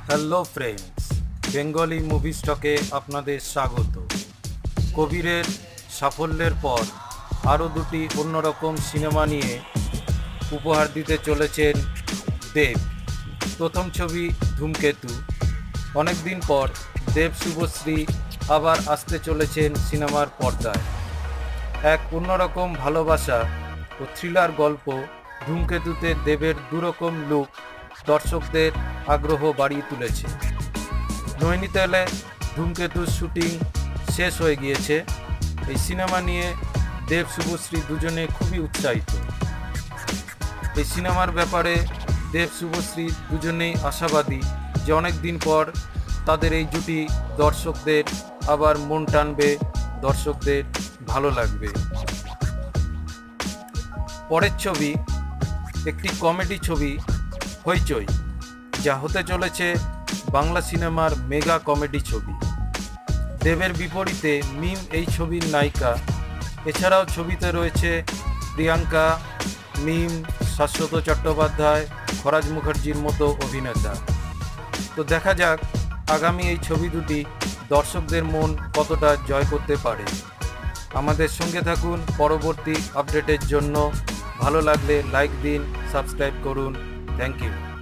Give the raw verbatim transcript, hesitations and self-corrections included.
Hello friends, Bengali movie স্টকে আপনাদের স্বাগত। কবিরের সাফল্যের পর আরও দুটি অন্যরকম সিনেমা নিয়ে উপহার দিতে চলেছেন দেব। প্রথম ছবি ধূমকেতু। অনেক দিন পর দেব শুভশ্রী আবার আসতে চলেছেন সিনেমার পর্দায়। এক অন্যরকম ভালোবাসা ও থ্রিলার গল্প ধূমকেতুতে দেবের দুরকম লুক দর্শকদের আগ্রহ বাড়িয়ে তুলেছে। নৈনিতালে ধূমকেতুর শুটিং শেষ হয়ে গিয়েছে। এই সিনেমা নিয়ে দেব শুভশ্রী দুজনে খুবই উৎসাহিত। এই সিনেমার ব্যাপারে দেব শুভশ্রী দুজনেই আশাবাদী যে অনেক দিন পর তাদের এই জুটি দর্শকদের আবার মন টানবে, দর্শকদের ভালো লাগবে। পরের ছবি একটি কমেডি ছবি হইচই, যা হতে চলেছে বাংলা সিনেমার মেগা কমেডি ছবি। দেবের বিপরীতে মিম এই ছবির নায়িকা। এছাড়াও ছবিতে রয়েছে প্রিয়াঙ্কা, মিম, শাশ্বত চট্টোপাধ্যায়, খরাজ মুখার্জির মতো অভিনেতা। তো দেখা যাক আগামী এই ছবি দুটি দর্শকদের মন কতটা জয় করতে পারে। আমাদের সঙ্গে থাকুন পরবর্তী আপডেটের জন্য। ভালো লাগলে লাইক দিন, সাবস্ক্রাইব করুন। Thank you.